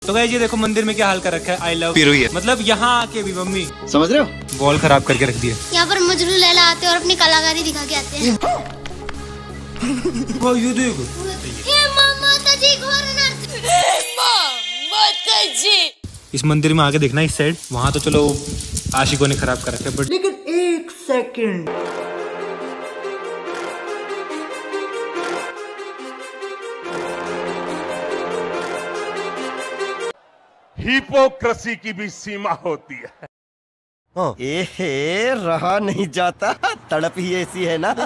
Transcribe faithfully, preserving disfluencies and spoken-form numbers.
तो गाइस ये देखो मंदिर में क्या हाल कर रखा है, आई लव पिरुई है। मतलब यहाँ आके भी मम्मी समझ रहे हो, बॉल खराब करके रख दिया। यहाँ पर मजनू लैला आते हैं और अपनी कलाकारी दिखा के आते हैं। वो ये देखो हे माता जी, घोर नर्तकी। माता जी। इस मंदिर में आके देखना इस साइड, वहाँ तो चलो आशिकों ने खराब कर रखा है, बट लेकिन एक सेकंड, हिपोक्रेसी की भी सीमा होती है। हाँ। एहे, रहा नहीं जाता, तड़प ही ऐसी है ना।